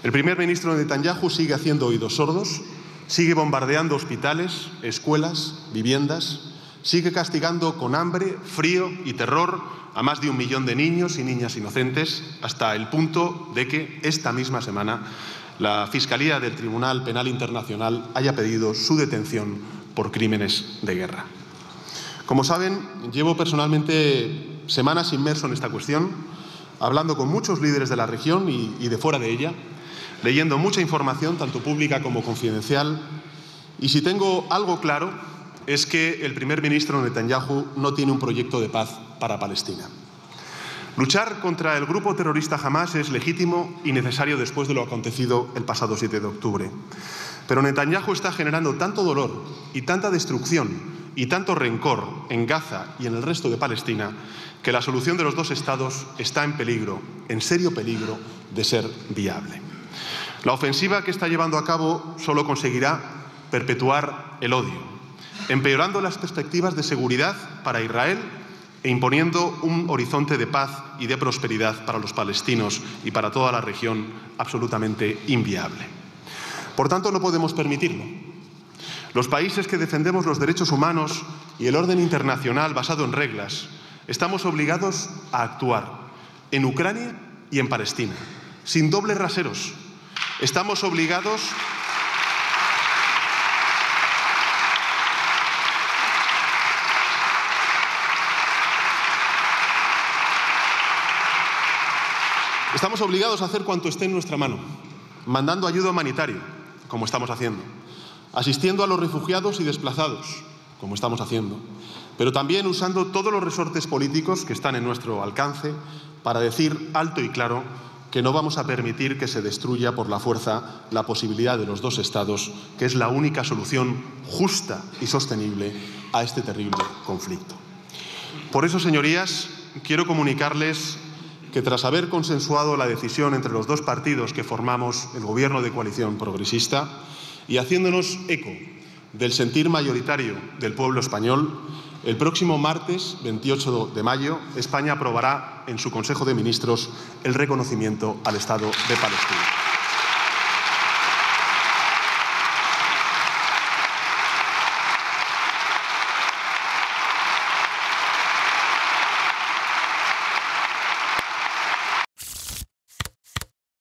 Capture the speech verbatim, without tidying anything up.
El primer ministro Netanyahu sigue haciendo oídos sordos, sigue bombardeando hospitales, escuelas, viviendas, sigue castigando con hambre, frío y terror a más de un millón de niños y niñas inocentes, hasta el punto de que esta misma semana la Fiscalía del Tribunal Penal Internacional haya pedido su detención por crímenes de guerra. Como saben, llevo personalmente semanas inmerso en esta cuestión, hablando con muchos líderes de la región y, y de fuera de ella, leyendo mucha información, tanto pública como confidencial, y si tengo algo claro es que el primer ministro Netanyahu no tiene un proyecto de paz para Palestina. Luchar contra el grupo terrorista Hamás es legítimo y necesario después de lo acontecido el pasado siete de octubre. Pero Netanyahu está generando tanto dolor y tanta destrucción y tanto rencor en Gaza y en el resto de Palestina que la solución de los dos estados está en peligro, en serio peligro, de ser viable. La ofensiva que está llevando a cabo solo conseguirá perpetuar el odio, empeorando las perspectivas de seguridad para Israel e imponiendo un horizonte de paz y de prosperidad para los palestinos y para toda la región absolutamente inviable. Por tanto, no podemos permitirlo. Los países que defendemos los derechos humanos y el orden internacional basado en reglas estamos obligados a actuar en Ucrania y en Palestina, sin dobles raseros. Estamos obligados Estamos obligados a hacer cuanto esté en nuestra mano, mandando ayuda humanitaria, como estamos haciendo, asistiendo a los refugiados y desplazados, como estamos haciendo, pero también usando todos los resortes políticos que están en nuestro alcance para decir alto y claro que no vamos a permitir que se destruya por la fuerza la posibilidad de los dos estados, que es la única solución justa y sostenible a este terrible conflicto. Por eso, señorías, quiero comunicarles que tras haber consensuado la decisión entre los dos partidos que formamos el Gobierno de coalición progresista y haciéndonos eco del sentir mayoritario del pueblo español, el próximo martes veintiocho de mayo España aprobará en su Consejo de Ministros el reconocimiento al Estado de Palestina.